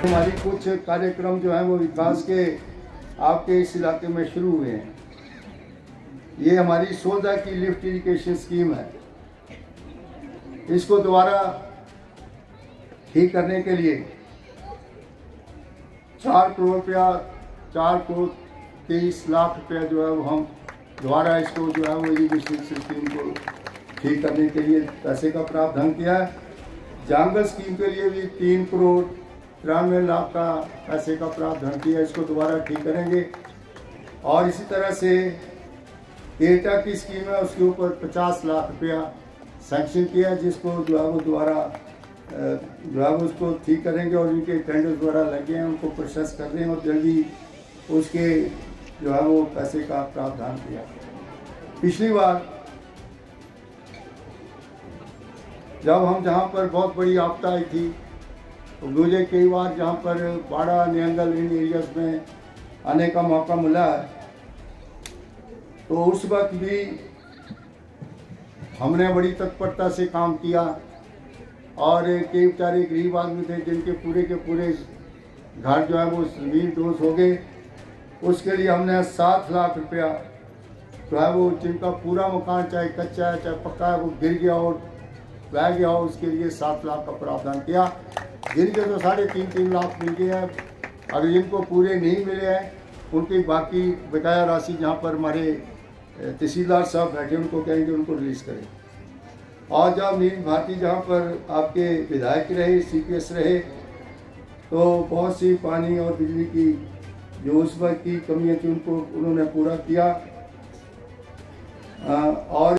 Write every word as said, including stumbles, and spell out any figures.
हमारी कुछ कार्यक्रम जो हैं वो विकास के आपके इस इलाके में शुरू हुए हैं। ये हमारी सोलह की लिफ्ट इरिगेशन स्कीम है। इसको दोबारा ठीक करने के लिए चार करोड़ रुपया चार करोड़ तेईस लाख रुपया जो है वो हम दोबारा इसको जो है वो इरिगेशन स्कीम को ठीक करने के लिए पैसे का प्रावधान किया है। जंगल स्कीम के लिए भी तीन करोड़ तिरानवे लाख का पैसे का प्रावधान किया, इसको दोबारा ठीक करेंगे। और इसी तरह से एटा की स्कीम है, उसके ऊपर पचास लाख रुपया सैंक्शन किया, जिसको जो है वो दोबारा जो है वो उसको ठीक करेंगे। और इनके टेंडर द्वारा लगे हैं, उनको प्रोसेस कर रहे हैं और जल्दी उसके जो है वो पैसे का प्रावधान किया। पिछली बार जब हम जहाँ पर बहुत बड़ी आपदा आई थी तो मुझे कई बार जहाँ पर बाड़ा नियंगल इन एरियाज में आने का मौका मिला है, तो उस वक्त भी हमने बड़ी तत्परता से काम किया। और कई बेचारे गरीब आदमी थे जिनके पूरे के पूरे घर जो है वो जमीन दोष हो गए। उसके लिए हमने सात लाख रुपया जो है वो जिनका पूरा मकान चाहे कच्चा है चाहे पक्का है वो गिर गया और बह गया हो, उसके लिए सात लाख का प्रावधान किया। जिनके तो साढ़े तीन तीन लाख मिल गए हैं, अगर जिनको पूरे नहीं मिले हैं उनकी बाकी बकाया राशि जहाँ पर हमारे तहसीलदार साहब बैठे उनको कहेंगे उनको रिलीज़ करें। और जब नील भारती जहाँ पर आपके विधायक रहे, सी पी एस रहे, तो बहुत सी पानी और बिजली की जो उस वक्त की कमियाँ थी उनको उन्होंने पूरा किया। और